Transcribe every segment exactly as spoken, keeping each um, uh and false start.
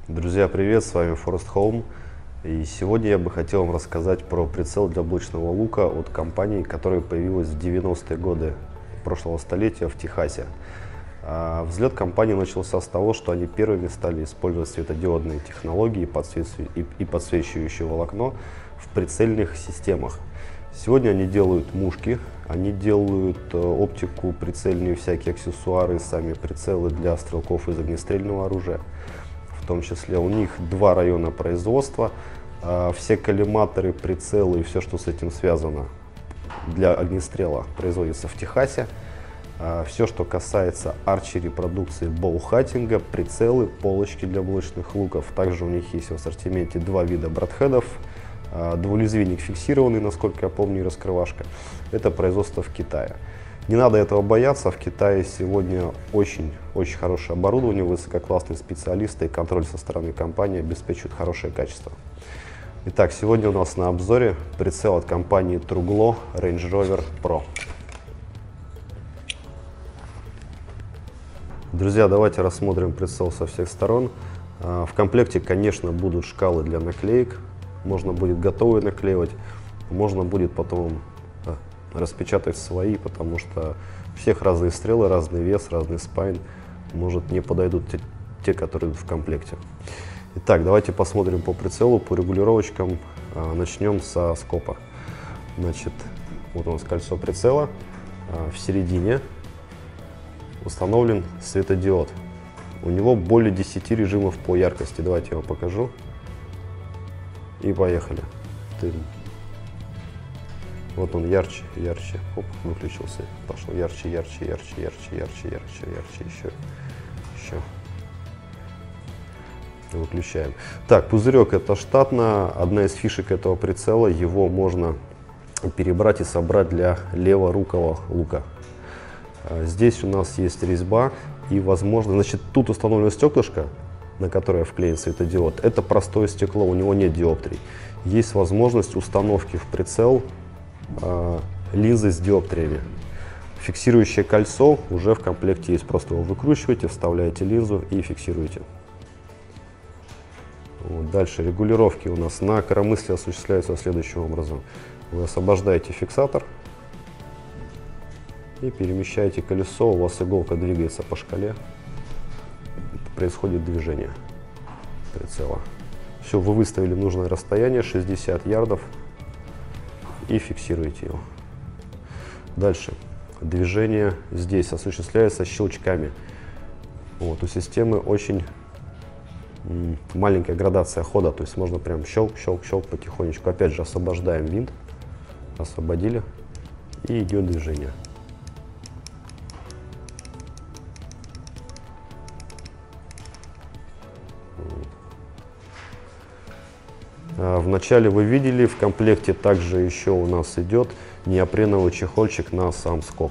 Друзья, привет, с вами Forest Home. И сегодня я бы хотел вам рассказать про прицел для блочного лука от компании, которая появилась в девяностые годы прошлого столетия в Техасе. А взлет компании начался с того, что они первыми стали использовать светодиодные технологии и подсвечивающее волокно в прицельных системах. Сегодня они делают мушки, они делают оптику, прицельные всякие аксессуары, сами прицелы для стрелков из огнестрельного оружия. В том числе у них два района производства, все коллиматоры, прицелы и все, что с этим связано для огнестрела, производится в Техасе. Все, что касается арчери продукции, боухатинга, прицелы, полочки для блочных луков. Также у них есть в ассортименте два вида братхедов, двулезвийник фиксированный, насколько я помню, и раскрывашка. Это производство в Китае. Не надо этого бояться, в Китае сегодня очень-очень хорошее оборудование, высококлассные специалисты и контроль со стороны компании обеспечивают хорошее качество. Итак, сегодня у нас на обзоре прицел от компании Truglo Range Rover Pro. Друзья, давайте рассмотрим прицел со всех сторон. В комплекте, конечно, будут шкалы для наклеек, можно будет готовые наклеивать, можно будет потом распечатать свои, потому что у всех разные стрелы, разный вес, разный спайн, может не подойдут те, те, которые в комплекте. Итак, давайте посмотрим по прицелу, по регулировочкам. А, начнем со скопа. Значит, вот у нас кольцо прицела, а, в середине установлен светодиод. У него более десяти режимов по яркости. Давайте я вам покажу. И поехали. Тым. Вот он ярче, ярче, оп, выключился, пошел ярче, ярче, ярче, ярче, ярче, ярче, ярче, еще, еще. Выключаем. Так, пузырек это штатно, одна из фишек этого прицела, его можно перебрать и собрать для леворукого лука. Здесь у нас есть резьба и возможно, значит, тут установлено стеклышко, на которое вклеен светодиод. Это простое стекло, у него нет диоптрий. Есть возможность установки в прицел линзы с диоптриями. Фиксирующее кольцо уже в комплекте есть, просто его выкручиваете, вставляете линзу и фиксируете. Вот. Дальше регулировки у нас на коромысле осуществляются следующим образом. Вы освобождаете фиксатор и перемещаете колесо, у вас иголка двигается по шкале, происходит движение прицела. Все, вы выставили нужное расстояние, шестьдесят ярдов, и фиксируете его. Дальше. Движение здесь осуществляется щелчками. Вот, у системы очень маленькая градация хода, то есть можно прям щелк, щелк, щелк потихонечку. Опять же освобождаем винт, освободили, и идет движение. Вначале вы видели, в комплекте также еще у нас идет неопреновый чехольчик на сам скоп.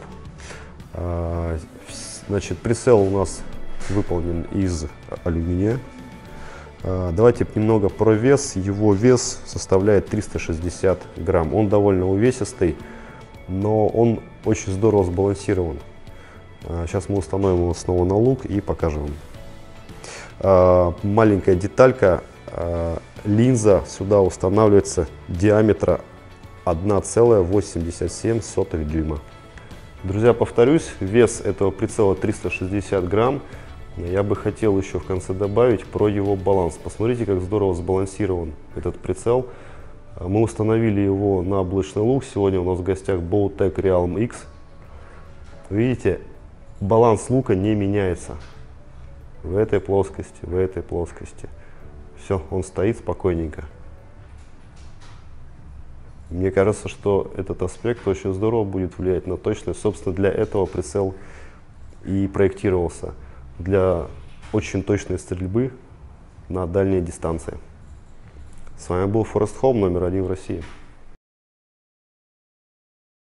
Значит, прицел у нас выполнен из алюминия. Давайте немного про вес. Его вес составляет триста шестьдесят грамм. Он довольно увесистый, но он очень здорово сбалансирован. Сейчас мы установим его снова на лук и покажем. Маленькая деталька. Линза сюда устанавливается диаметра одна целая восемьдесят семь сотых дюйма. Друзья, повторюсь, вес этого прицела триста шестьдесят грамм. Я бы хотел еще в конце добавить про его баланс. Посмотрите, как здорово сбалансирован этот прицел. Мы установили его на блочный лук. Сегодня у нас в гостях Bowtech Realm X. Видите, баланс лука не меняется в этой плоскости, в этой плоскости. Все, он стоит спокойненько. Мне кажется, что этот аспект очень здорово будет влиять на точность. Собственно, для этого прицел и проектировался. Для очень точной стрельбы на дальние дистанции. С вами был Forest Home, номер один в России.